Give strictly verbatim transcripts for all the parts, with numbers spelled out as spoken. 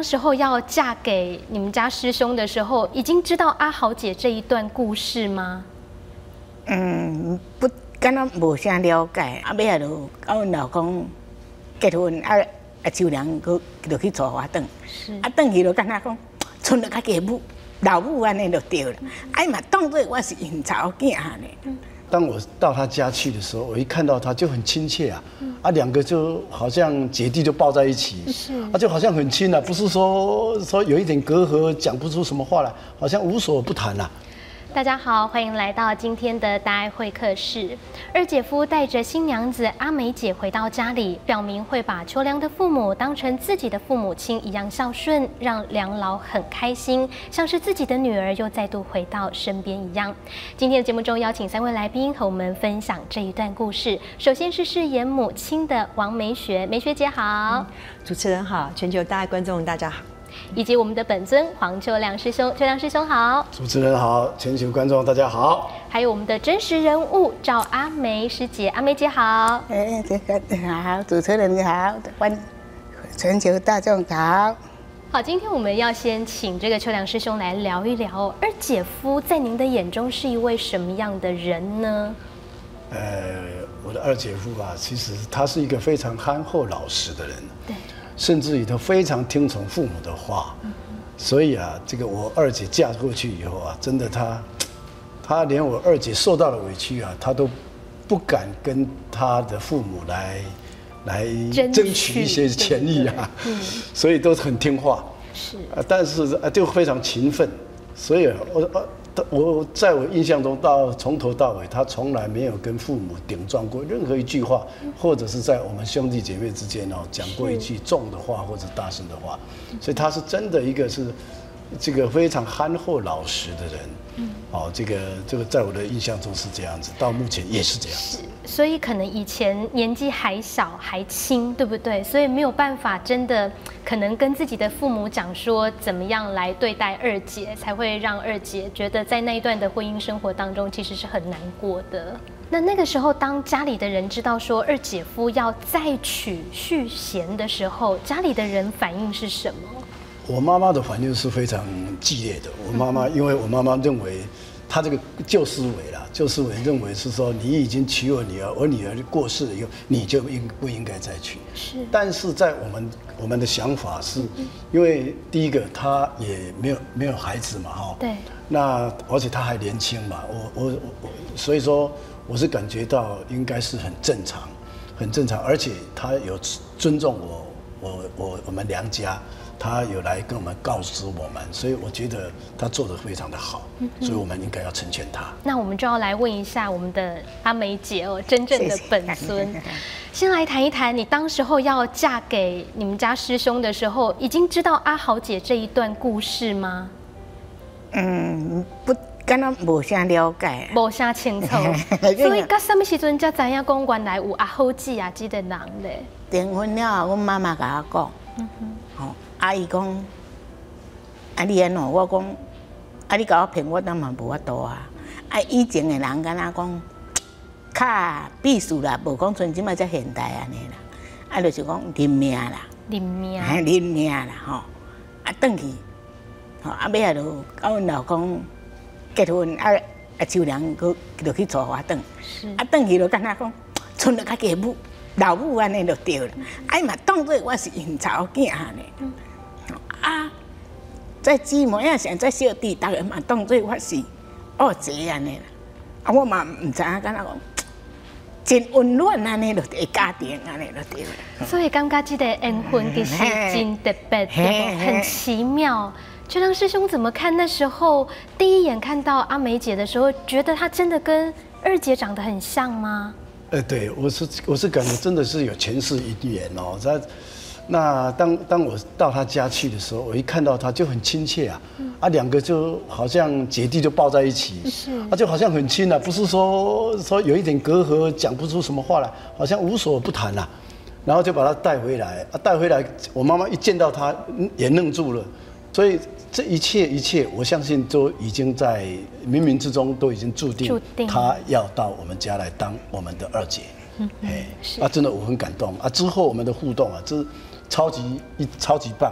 时候要嫁给你们家师兄的时候，已经知道阿豪姐这一段故事吗？ 嗯，不，敢若无啥了解。后尾啊，就甲阮老公结婚，啊啊，秋娘佮就去坐花灯，啊，转去就敢若讲，剩了家家母、老母安尼就对了。哎嘛，当做我是因查某囝安尼。 当我到他家去的时候，我一看到他就很亲切啊，啊，两个就好像姐弟就抱在一起，是啊，就好像很亲啊，不是说说有一点隔阂，讲不出什么话来，好像无所不谈啊。 大家好，欢迎来到今天的大爱会客室。二姐夫带着新娘子阿美姐回到家里，表明会把秋良的父母当成自己的父母亲一样孝顺，让梁老很开心，像是自己的女儿又再度回到身边一样。今天的节目中邀请三位来宾和我们分享这一段故事。首先是饰演母亲的王美雪，美雪姐好。 嗯、主持人好，全球大爱观众大家好。 以及我们的本尊黄秋良师兄，秋良师兄好， 主持人好，全球观众大家好， 还有我们的真实人物赵阿梅师姐，阿梅姐好， 哎，这个好，主持人好，观全球大众好。 好，今天我们要先请这个秋良师兄来聊一聊，二姐夫在您的眼中是一位什么样的人呢？ 呃，我的二姐夫啊，其实他是一个非常憨厚老实的人，对。甚至于他非常听从父母的话，所以啊，这个我二姐嫁过去以后啊，真的她，她连我二姐受到的委屈啊，她都不敢跟她的父母来来争取一些权益啊，所以都很听话，是啊，但是啊就非常勤奋，所以我我。我在我印象中，到从头到尾，他从来没有跟父母顶撞过任何一句话，或者是在我们兄弟姐妹之间哦讲过一句重的话或者大声的话，所以他是真的一个是这个非常憨厚老实的人。嗯，哦，这个这个在我的印象中是这样子，到目前也是这样子。 所以可能以前年纪还小还轻，对不对？所以没有办法真的可能跟自己的父母讲说怎么样来对待二姐，才会让二姐觉得在那一段的婚姻生活当中其实是很难过的。那那个时候，当家里的人知道说二姐夫要再娶续弦的时候，家里的人反应是什么？ 我妈妈的反应是非常激烈的。我妈妈，因为我妈妈认为，她这个旧思维啦，旧思维认为是说，你已经娶我女儿，我女儿过世了以后，你就应不应该再娶？是。但是在我们我们的想法是，因为第一个她也没有没有孩子嘛，哈。对。那而且她还年轻嘛，我我我，所以说我是感觉到应该是很正常，很正常，而且她有尊重我，我我我们梁家。他有来跟我们告知我们，所以我觉得他做得非常的好，所以我们应该要成全他。 那我们就要来问一下我们的阿梅姐哦，真正的本尊。先来谈一谈，你当时候要嫁给你们家师兄的时候，已经知道阿豪姐这一段故事吗？ 嗯，不，敢若无啥了解， 无啥清楚。所以到什么时阵才知影讲原来有阿豪姐啊这个人咧？ 订婚了，我妈妈甲我讲，嗯哼，哦。阿姨讲，啊你安怎？我讲，啊你甲我骗我，当嘛无法度啊！啊以前的人敢若讲，较避暑啦，无讲像即摆遮现代安尼啦。啊，就是讲认命啦， 认命， 哎，认命啦吼！啊，转去，吼，啊尾啊就甲阮老公结婚，啊啊秋娘佮就去坐花灯，啊转去就敢若讲，剩了家家母、老母安尼就对了。哎嘛，当做我是因查某囝安尼。啊，在姊妹啊，像在小弟，大家嘛当做我是二姐安尼啦。啊，我嘛唔知影，敢若讲真温暖安尼，就一家庭安尼就对了。 所以感觉这个缘分其实真特别，很奇妙。秋良师兄怎么看？那时候第一眼看到阿梅姐的时候，觉得她真的跟二姐长得很像吗？ 呃，对，我是我是感觉真的是有前世姻缘哦，在。那当当我到他家去的时候，我一看到他就很亲切啊，嗯、啊，两个就好像姐弟就抱在一起，是啊，就好像很亲啊，不是说说有一点隔阂，讲不出什么话来，好像无所不谈啊，然后就把他带回来，啊，带回来，我妈妈一见到他也愣住了，所以这一切一切，我相信都已经在冥冥之中都已经注定，注定他要到我们家来当我们的二姐，嗯，哎，啊，真的我很感动啊，之后我们的互动啊，这。超级一超级棒，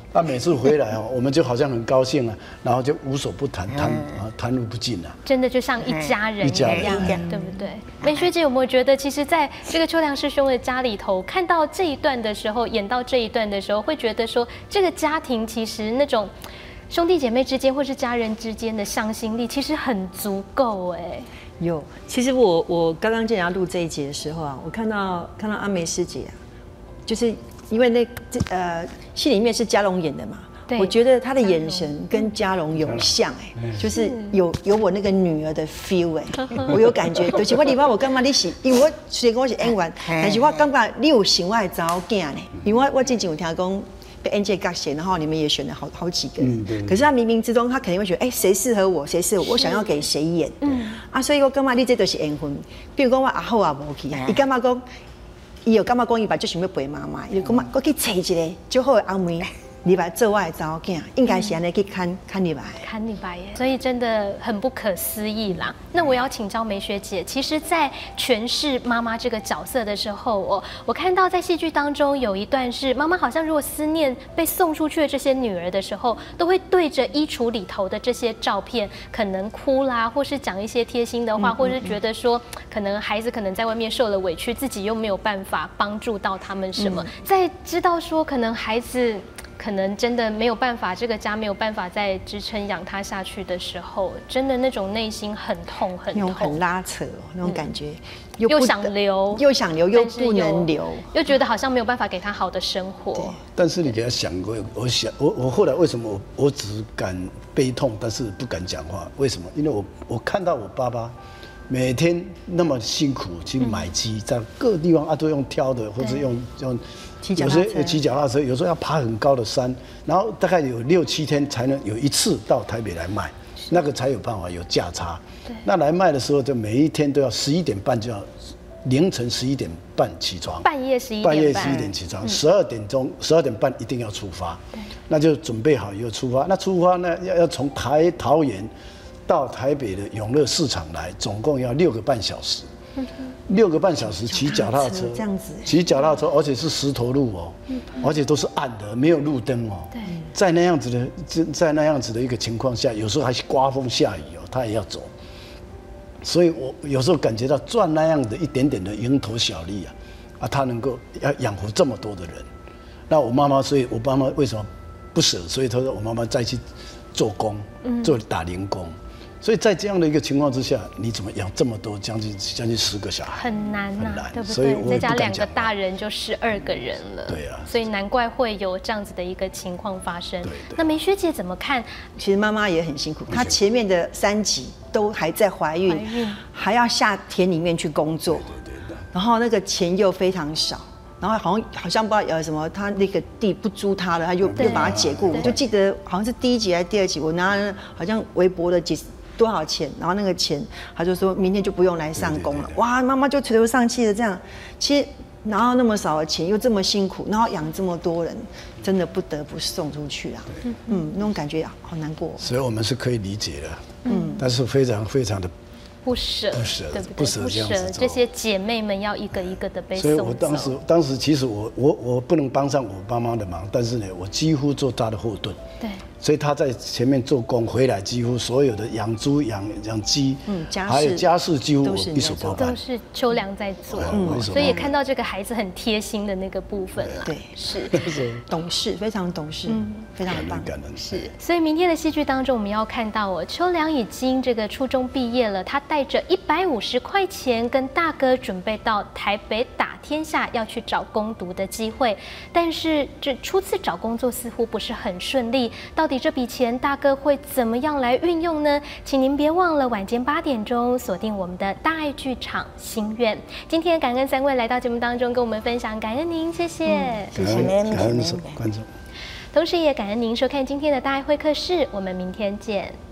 啊，每次回来哦，我们就好像很高兴啊，然后就无所不谈，谈啊谈无不尽啊。 真的就像一家人一样，对不对？美学姐有没有觉得，其实在这个秋良师兄的家里头，看到这一段的时候，演到这一段的时候，会觉得说，这个家庭其实那种兄弟姐妹之间或是家人之间的向心力，其实很足够哎。 有，其实我我刚刚进来录这一集的时候啊，我看到看到阿梅师姐啊，就是因为那这呃戏里面是嘉龙演的嘛，我觉得她的眼神跟嘉龙有像哎、欸，就是有有我那个女儿的 feel 哎、欸，我有感觉。就是我里边我感觉你是，因为我虽然我是演员，但是我感觉你有想我的查某囝呢，因为我我之前有听讲。被 N J 角色，然后你们也选了好好几个人，嗯、可是他冥冥之中，他肯定会觉得，哎、欸，谁适合我，谁适合我，我想要给谁演，嗯啊，所以我感觉你这都是缘分。比如讲我阿后也无去，伊感觉讲，伊有感觉讲伊把就想要陪妈妈，伊就讲我去找一个最好的阿妹。你来做我的查某囝，应该是安尼去看看你吧， 看你吧耶，所以真的很不可思议啦。那我要请教梅学姐，其实，在诠释妈妈这个角色的时候，我我看到在戏剧当中有一段是妈妈好像如果思念被送出去的这些女儿的时候，都会对着衣橱里头的这些照片，可能哭啦，或是讲一些贴心的话，或是觉得说，可能孩子可能在外面受了委屈，自己又没有办法帮助到他们什么，在知道说可能孩子。可能真的没有办法，这个家没有办法再支撑养他下去的时候，真的那种内心很痛很痛， 那种很拉扯、哦、那种感觉， 又又想留， 又想留又不能留， 又觉得好像没有办法给他好的生活。 但是你给他想过，我想我我后来为什么我我只敢悲痛，但是不敢讲话？为什么？因为我我看到我爸爸每天那么辛苦去买鸡，在各个地方啊都用挑的，或者用用。有时候骑脚踏车，有时候要爬很高的山，然后大概有六七天才能有一次到台北来卖，那个才有办法有价差。那来卖的时候，就每一天都要十一点半就要凌晨十一点半起床， 半夜十一点半夜十一点起床，十二点钟十二点半一定要出发，那就准备好以后出发。那出发呢要要从台桃园到台北的永乐市场来，总共要六个半小时。六个半小时骑脚踏车， 这样子， 骑脚踏车，而且是石头路哦，而且都是暗的，没有路灯哦。对，在那样子的，在那样子的一个情况下，有时候还是刮风下雨哦，他也要走。所以我有时候感觉到赚那样的一点点的蝇头小利啊，啊，他能够要养活这么多的人。那我妈妈，所以我妈妈为什么不舍？所以她说我妈妈再去做工，做打零工。所以在这样的一个情况之下，你怎么养这么多，将近将近十个小孩？ 很难呐、啊，对不对？再加两个大人就十二个人了。对啊，所以难怪会有这样子的一个情况发生。对对。那梅学姐怎么看？ 其实妈妈也很辛苦，她前面的三集都还在怀孕，怀孕还要下田里面去工作，对对对。然后那个钱又非常少。然后好像好像不知道有什么，他那个地不租他了，他又又把他解雇。我就记得好像是第一集还是第二集，我拿了好像微薄的几多少钱，然后那个钱他就说明天就不用来上工了。哇，妈妈就垂头丧气的这样。其实拿到那么少的钱，又这么辛苦，然后养这么多人，真的不得不送出去啊。嗯，那种感觉好难过。 所以我们是可以理解的，嗯，但是非常非常的。 不舍， 不舍， 对不对？ 不舍这样子这些姐妹们要一个一个的被送走。 所以我当时，当时其实我我我不能帮上我爸妈的忙，但是呢，我几乎做她的后盾。对。所以她在前面做工，回来几乎所有的养猪、养养鸡，嗯，还有家事几乎我一手包办， 都是秋良在做。嗯，所以也看到这个孩子很贴心的那个部分了。对，是懂事，非常懂事，嗯，非常棒。 是。所以明天的戏剧当中，我们要看到哦，秋良已经这个初中毕业了，他带着一百五十块钱跟大哥准备到台北打天下，要去找工读的机会。但是这初次找工作似乎不是很顺利，到底这笔钱大哥会怎么样来运用呢？请您别忘了晚间八点钟锁定我们的大爱剧场心愿。今天感恩三位来到节目当中跟我们分享，感恩您，谢谢， 谢谢，感恩观众， 同时也感恩您收看今天的大爱会客室，我们明天见。